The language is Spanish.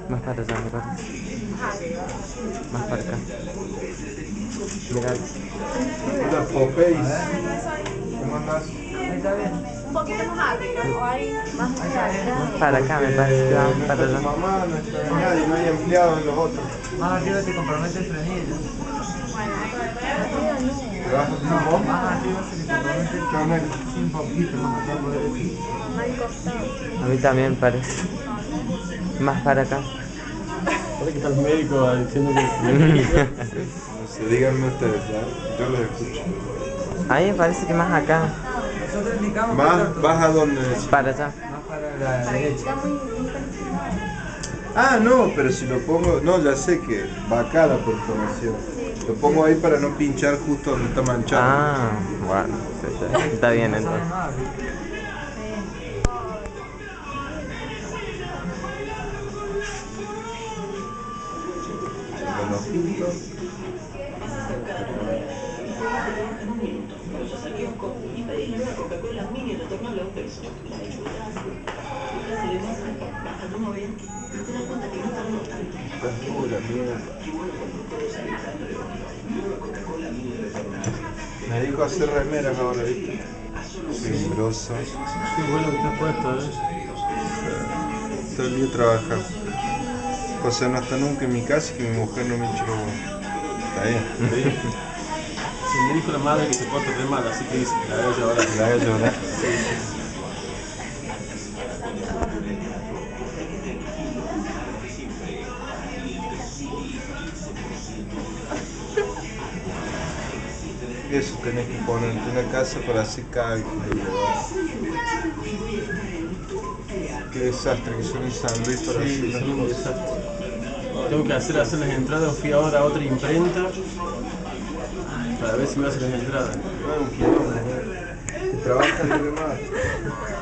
Más para allá, me parece. Más para acá. Mirá. Hola, Popeyes. ¿Cómo andás? Está bien. Un poquito más arriba, o ahí más allá. Más para acá, me parece que va No para está tu allá. mamá, no está nadie, no hay empleados en los otros. Más arriba te compromete el frenillo. ¿Te vas a hacer vos? Más arriba se le compromete el ¿Qué onda? sí, un poquito más acá poder decir. Al costado. A mí también parece. Más para acá. Parece que está el médico diciendo que... No sé, díganme ustedes, ¿sabes? Yo los escucho. A mí me parece que más acá. Nosotros indicamos Más, ¿vas a dónde? Para allá. más para la derecha. Está muy parecido. Ah, no, pero si lo pongo... No, ya sé que va acá la perforación. Lo pongo ahí para no pinchar justo donde está manchado. Ah, bueno, sí, está bien entonces. Más, Con los puntos. La mierda. Me dedico a hacer remeras ahora, ¿viste? Qué grosso. Qué bueno que te has puesto, Todo el día trabaja. José no está nunca en mi casa y que mi mujer no me eche los huevos. Está bien. Se me dijo la madre que se porta re mal, así que dice que la haga llorar. La haga llorar. Eso tenés que ponerte en la casa para hacer cálculo. Qué desastre que son en San Luis para hacer Sí, las son un cosas. desastre. Tengo que hacer las entradas, fui ahora a otra imprenta para ver si me hacen las entradas. No es un quilombo, ¿eh? Que trabajan de más.